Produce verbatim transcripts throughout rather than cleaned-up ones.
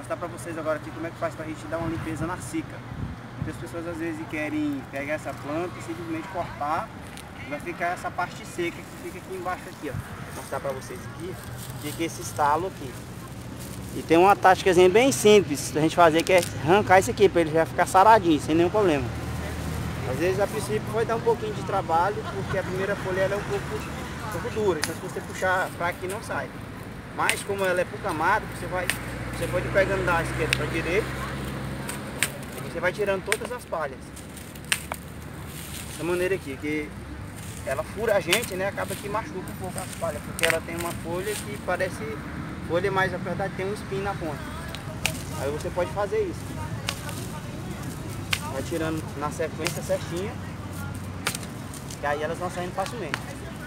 mostrar para vocês agora aqui como é que faz para a gente dar uma limpeza na cica. Muitas pessoas às vezes querem pegar essa planta e simplesmente cortar, vai ficar essa parte seca que fica aqui embaixo aqui, ó. Vou mostrar para vocês aqui, fica esse estalo aqui. E tem uma táticazinha bem simples da gente fazer, que é arrancar isso aqui, para ele já ficar saradinho, sem nenhum problema. Às vezes a princípio vai dar um pouquinho de trabalho, porque a primeira folha ela é um pouco, um pouco dura, então se você puxar para aqui não sai. Mas como ela é por camada, você, vai, você pode ir pegando da esquerda para a direita, e você vai tirando todas as palhas. Dessa maneira aqui, que ela fura a gente, né? Acaba que machuca um pouco as palhas, porque ela tem uma folha que parece folha, mas na verdade tem um espinho na ponta. Aí você pode fazer isso. Vai tirando na sequência certinha, que aí elas vão saindo facilmente.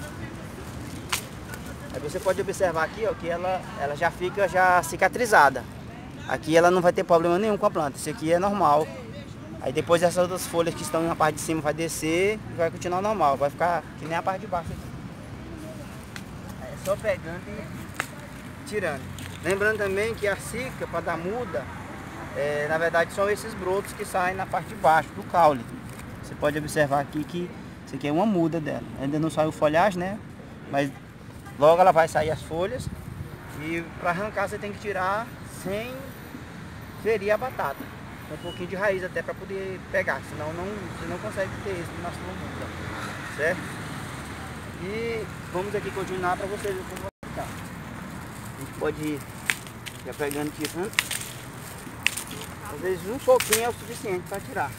Aí você pode observar aqui, ó, que ela, ela já fica já cicatrizada. Aqui ela não vai ter problema nenhum com a planta. Isso aqui é normal. Aí depois essas outras folhas que estão na parte de cima vai descer e vai continuar normal. Vai ficar que nem a parte de baixo aqui. Aí é só pegando e tirando. Lembrando também que a cica, para dar muda, é, na verdade são esses brotos que saem na parte de baixo do caule. Você pode observar aqui que isso aqui é uma muda dela. Ainda não saiu folhagem, né? Mas logo ela vai sair as folhas. E para arrancar você tem que tirar sem ferir a batata. Um pouquinho de raiz até para poder pegar, senão não, você não consegue ter êxito na sua muda, certo? E vamos aqui continuar para vocês verem como vai ficar. A gente pode ir já pegando, tirando. Às vezes um pouquinho é o suficiente para tirar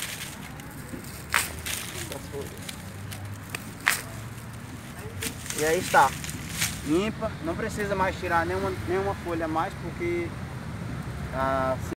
essas folhas. E aí está, limpa, não precisa mais tirar nenhuma, nenhuma folha a mais, porque a